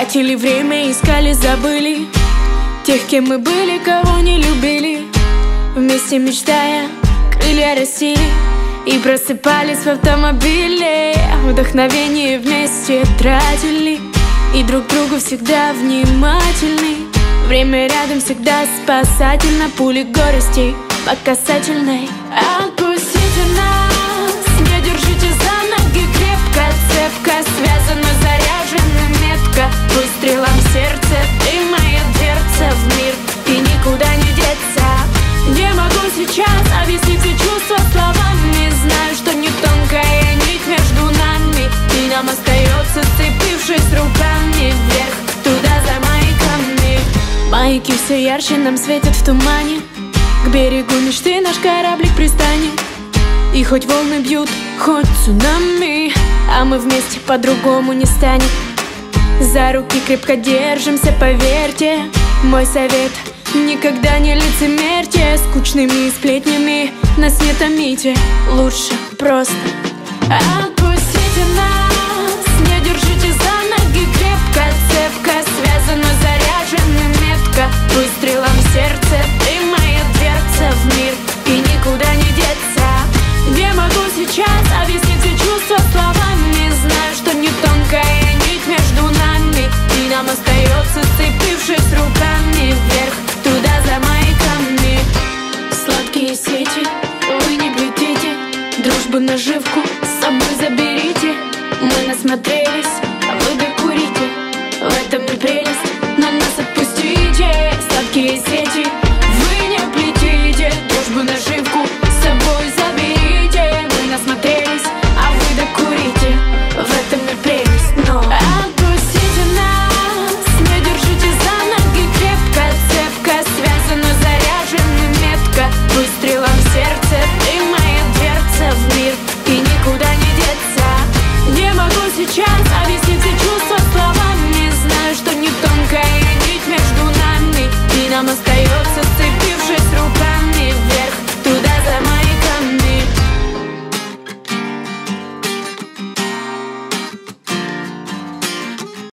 Тратили время, искали, забыли тех, кем мы были, кого не любили. Вместе мечтая, крылья растили и просыпались в автомобиле. Вдохновение вместе тратили и друг другу всегда внимательны. Время рядом всегда спасательно, пули горестей по касательной. Отпустите нас, не держите за ноги крепко, цепко связано, заряжена метка. Выстрелом в сердце ты моя дверца в мир, и никуда не деться. Не могу сейчас объяснить все чувства словами, знаю, что не тонкая нить между нами, и нам остается, сцепившись руками вверх, туда за маяками. Маяки все ярче нам светят в тумане, к берегу мечты наш кораблик пристанет. И хоть волны бьют, хоть цунами, а мы вместе по-другому не станем. За руки крепко держимся, поверьте. Мой совет: никогда не лицемерьте, скучными сплетнями нас не томите. Лучше просто отпустите нас, не держите за ноги крепко, цепко связано, заряжена метка. Выстрелом в сердце ты моя дверца в мир, и никуда не деться. Не могу сейчас объяснить все чувства словами, знаю, что не тонкая нить между нами, и нам остается, сцепившись руками вверх, туда за маяками. Сладкие сети, вы не плетите, дружбу наживку с собой заберите. Мы насмотрелись, а вы докурите, в этом и прелесть, но нас отпустите. Сладкие сети,